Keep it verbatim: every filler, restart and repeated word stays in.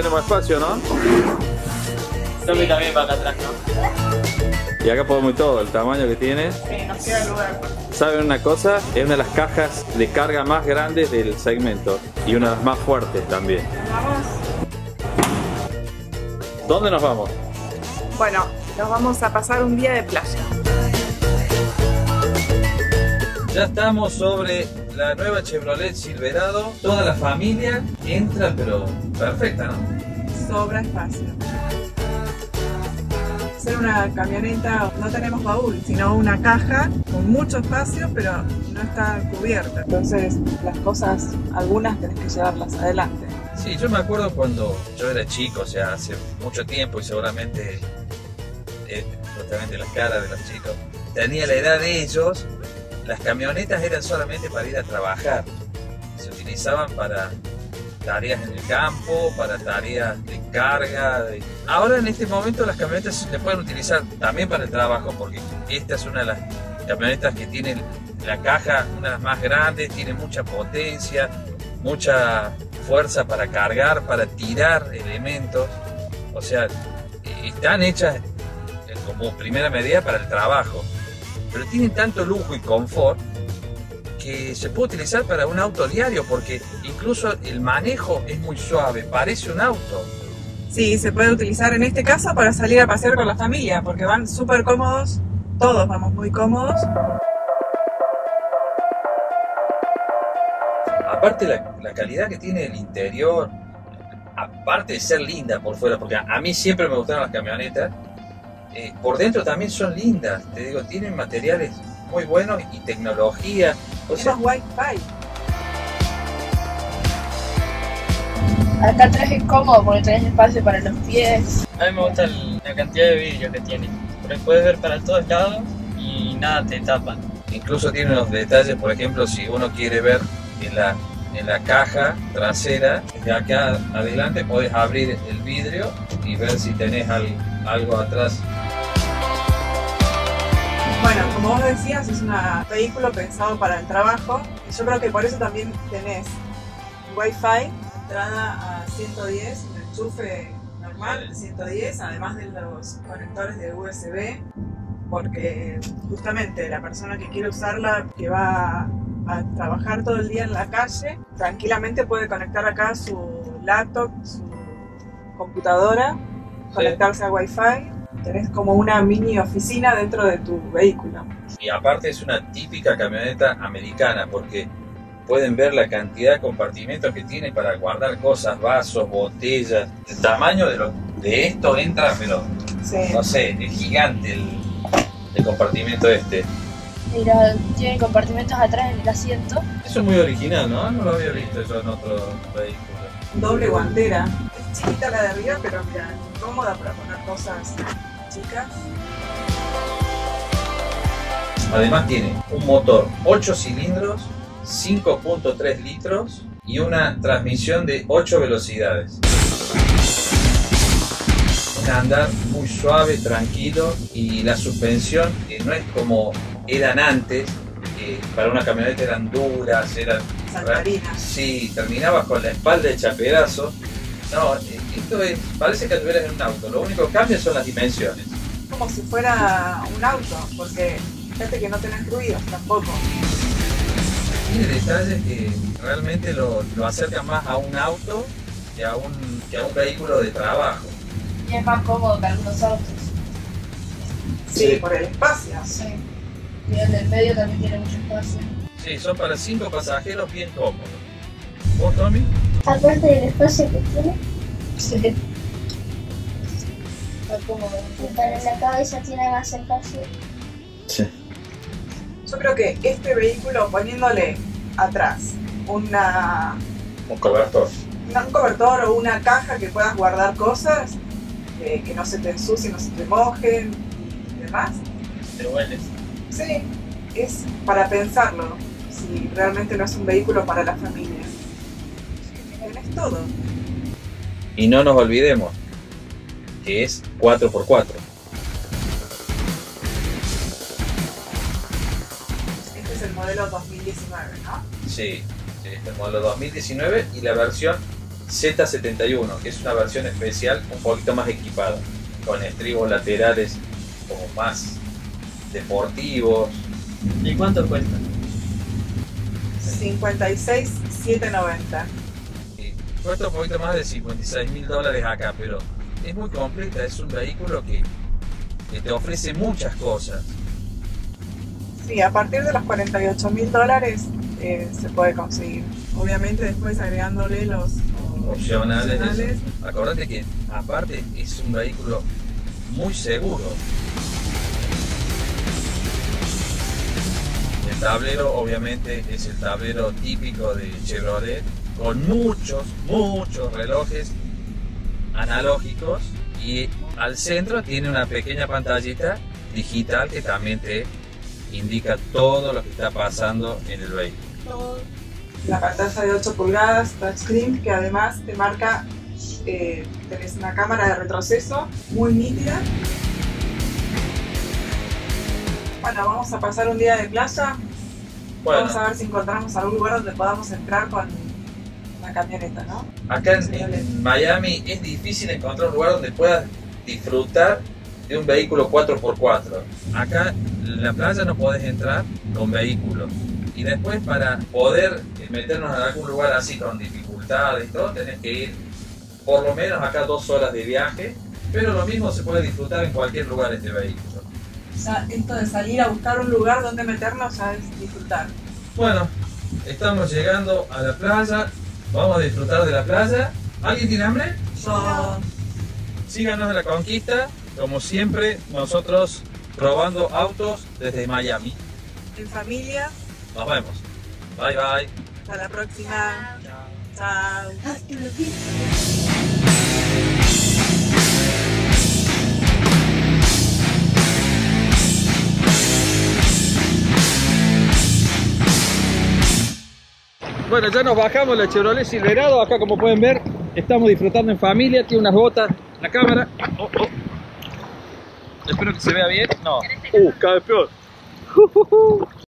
tenemos espacio, ¿no? Tommy también va acá atrás, ¿no? Y acá podemos ir todo, el tamaño que tiene. Sí, nos queda lugar. ¿Saben una cosa? Es una de las cajas de carga más grandes del segmento y una de las más fuertes también. Vamos. ¿Dónde nos vamos? Bueno, nos vamos a pasar un día de playa. Ya estamos sobre la nueva Chevrolet Silverado. Toda la familia entra, pero perfecta, ¿no? Sobra espacio. Ser una camioneta, no tenemos baúl, sino una caja con mucho espacio, pero no está cubierta. Entonces las cosas, algunas tenés que llevarlas adelante. Sí, yo me acuerdo cuando yo era chico, o sea, hace mucho tiempo, y seguramente, eh, justamente las caras de los chicos, tenía la edad de ellos, las camionetas eran solamente para ir a trabajar. Se utilizaban para tareas en el campo, para tareas de carga. De... Ahora en este momento las camionetas se pueden utilizar también para el trabajo, porque esta es una de las camionetas que tiene la caja, una de las más grandes, tiene mucha potencia, mucha fuerza para cargar, para tirar elementos. O sea, están hechas como primera medida para el trabajo, pero tienen tanto lujo y confort que se puede utilizar para un auto diario, porque incluso el manejo es muy suave, parece un auto. Sí, se puede utilizar en este caso para salir a pasear con la familia, porque van súper cómodos, todos vamos muy cómodos. Aparte la, la calidad que tiene el interior, aparte de ser linda por fuera, porque a, a mí siempre me gustaron las camionetas, eh, por dentro también son lindas, te digo, tienen materiales muy buenos y tecnología. O sea, Tenemos Wi-Fi. Acá atrás es cómodo porque tenés espacio para los pies. A mí me gusta el- la cantidad de vidrio que tiene, porque puedes ver para todos lados y nada te tapan. incluso tiene unos detalles, por ejemplo, si uno quiere ver en la, en la caja trasera, de acá adelante podés abrir el vidrio y ver si tenés al- algo atrás. Bueno, como vos decías, es un vehículo pensado para el trabajo. Y yo creo que por eso también tenés Wi-Fi, entrada a ciento diez, un enchufe normal de ciento diez, además de los conectores de U S B, porque justamente la persona que quiere usarla, que va a trabajar todo el día en la calle, tranquilamente puede conectar acá su laptop, su computadora, conectarse a Wi-Fi. Tenés como una mini oficina dentro de tu vehículo. Y aparte es una típica camioneta americana, porque pueden ver la cantidad de compartimentos que tiene para guardar cosas, vasos, botellas. El tamaño de, lo, de esto entra, pero Sí. no sé, es gigante el, el compartimento este. Mira, tiene compartimentos atrás en el asiento. Eso es muy original, ¿no? No lo había visto yo en otro vehículo. Doble guantera. Es chiquita la de arriba, pero mira, cómoda para poner cosas chicas. Además tiene un motor ocho cilindros, cinco punto tres litros y una transmisión de ocho velocidades. Un andar muy suave, tranquilo, y la suspensión eh, no es como eran antes, que para una camioneta eran duras, eran... Saltarinas. Sí, terminabas con la espalda hecha pedazos. No, eh, esto es, parece que estuvieras en un auto, lo único que cambia son las dimensiones. Como si fuera un auto, porque fíjate que no tenés ruidos tampoco. Tiene detalles que realmente lo, lo acercan más a un auto que a un, que a un vehículo de trabajo. Y es más cómodo que algunos autos. Sí, Sí. por el espacio. Sí. Y el del medio también tiene mucho espacio. Sí, son para cinco pasajeros bien cómodos. ¿Vos, Tommy? Aparte del espacio que tiene, Sí. Está cómodo. para la cabeza tiene más espacio. Sí. Yo creo que este vehículo, poniéndole atrás una, Un cobertor. una- un cobertor o una caja que puedas guardar cosas, que, que no se te ensucien, no se te mojen y demás. Te hueles. Sí, es para pensarlo, si realmente no es un vehículo para la familia. Tenés todo. Y no nos olvidemos que es cuatro por cuatro. Este es el modelo dos mil diecinueve, ¿no? Sí, sí, este es el modelo dos mil diecinueve y la versión Z setenta y uno, que es una versión especial un poquito más equipada, con estribos laterales como más deportivos. ¿Y cuánto cuesta? cincuenta y seis mil setecientos noventa. Y cuesta un poquito más de cincuenta y seis mil dólares acá, pero es muy completa, es un vehículo que, que te ofrece muchas cosas. Sí, a partir de los cuarenta y ocho mil dólares eh, se puede conseguir. Obviamente después agregándole los Opcionales, opcionales. eso. Acordate que aparte es un vehículo muy seguro. El tablero obviamente es el tablero típico de Chevrolet, con muchos, muchos relojes analógicos, y al centro tiene una pequeña pantallita digital que también te indica todo lo que está pasando en el vehículo. La pantalla de ocho pulgadas, touchscreen, que además te marca, eh, tenés una cámara de retroceso muy nítida. Bueno, vamos a pasar un día de playa. Bueno, Vamos a ver si encontramos algún lugar donde podamos entrar con la camioneta, ¿no? acá en, en Miami es difícil encontrar un lugar donde puedas disfrutar de un vehículo cuatro por cuatro. Acá en la playa no podés entrar con vehículo. Y después, para poder meternos en algún lugar así con dificultades y todo, tenés que ir por lo menos acá dos horas de viaje, pero lo mismo se puede disfrutar en cualquier lugar este vehículo. Ya esto de salir a buscar un lugar donde meternos ya es disfrutar. Bueno, estamos llegando a la playa, vamos a disfrutar de la playa. ¿Alguien tiene hambre? Yo, Síganos en la conquista, como siempre, nosotros probando autos desde Miami. en familia, Nos vemos. Bye bye. hasta la próxima. Chao. Bueno, ya nos bajamos la Chevrolet Silverado. Acá, como pueden ver, estamos disfrutando en familia. Tiene unas botas, la cámara. Oh, oh. Espero que se vea bien. No. Uh, cada vez peor.